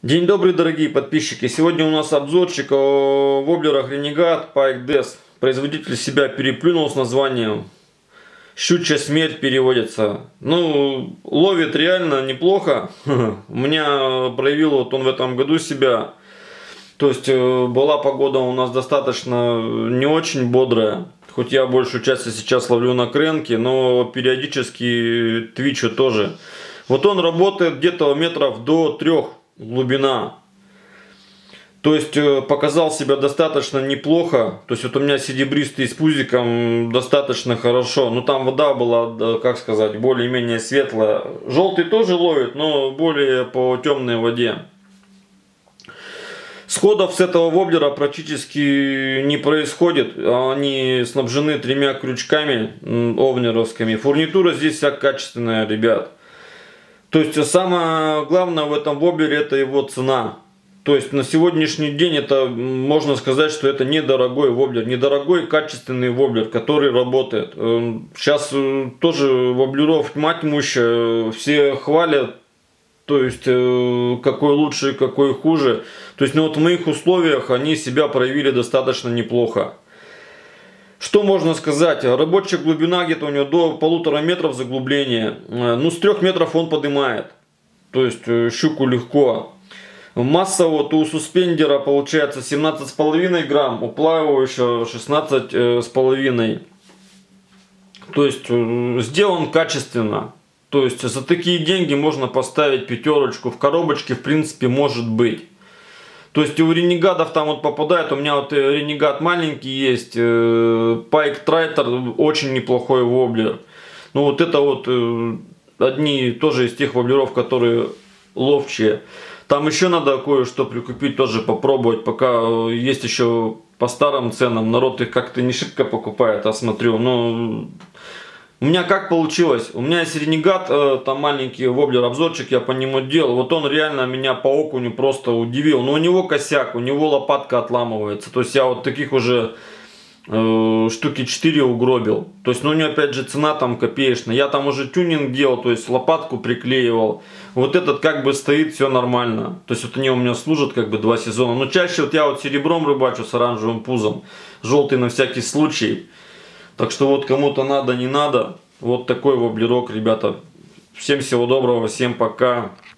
День добрый, дорогие подписчики! Сегодня у нас обзорчик о воблерах Renegade Pike Death. Производитель себя переплюнул с названием. Щучья смерть переводится. Ну, ловит реально неплохо. У меня проявил вот он в этом году себя. То есть была погода у нас достаточно не очень бодрая. Хоть я большую часть сейчас ловлю на кренке, но периодически твичу тоже. Вот он работает где-то метров до 3 глубина. То есть показал себя достаточно неплохо. То есть вот у меня серебристый с пузиком достаточно хорошо. Но там вода была, как сказать, более-менее светлая. Желтый тоже ловит, но более по темной воде. Сходов с этого воблера практически не происходит. Они снабжены 3 крючками овнеровскими. Фурнитура здесь вся качественная, ребят. То есть самое главное в этом воблере — это его цена. То есть на сегодняшний день это можно сказать, что это недорогой воблер, недорогой качественный воблер, который работает. Сейчас тоже воблеров тьма тьмущая, все хвалят, то есть какой лучше, какой хуже. То есть ну вот в моих условиях они себя проявили достаточно неплохо. Что можно сказать? Рабочая глубина где-то у него до 1,5 метров заглубления. Ну, с 3 метров он поднимает. То есть щуку легко. Масса вот у суспендера получается 17,5 грамм, у плавающего 16,5. То есть сделан качественно. То есть за такие деньги можно поставить 5. В коробочке в принципе может быть. То есть у ренегадов там вот попадает, у меня вот ренегад маленький есть, Pike Triter, очень неплохой воблер. Ну вот это вот одни тоже из тех воблеров, которые ловчие. Там еще надо кое-что прикупить, тоже попробовать, пока есть еще по старым ценам. Народ их как-то не шибко покупает, а смотрю. Но у меня как получилось? У меня есть ренегад, там маленький воблер, обзорчик я по нему делал. Вот он реально меня по окуню просто удивил. Но у него косяк, у него лопатка отламывается. То есть я вот таких уже штуки 4 угробил. То есть, ну у него опять же цена там копеечная. Я там уже тюнинг делал, то есть лопатку приклеивал. Вот этот как бы стоит, все нормально. То есть вот они у меня служат как бы 2 сезона. Но чаще вот я вот серебром рыбачу с оранжевым пузом. Желтый на всякий случай. Так что вот кому-то надо, не надо. Вот такой воблерок, ребята. Всем всего доброго, всем пока.